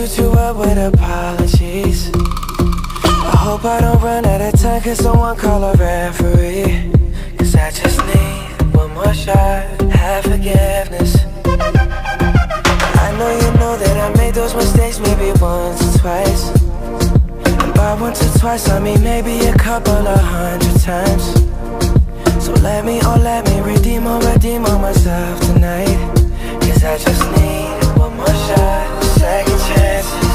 shoot you up with apologies. I hope I don't run out of time, can someone call a referee? Cause I just need one more shot, have forgiveness. I know that I made those mistakes maybe once or twice. And by once or twice I mean maybe a couple of 100 times. So let me redeem on myself tonight. Cause I just need one more shot, second chance.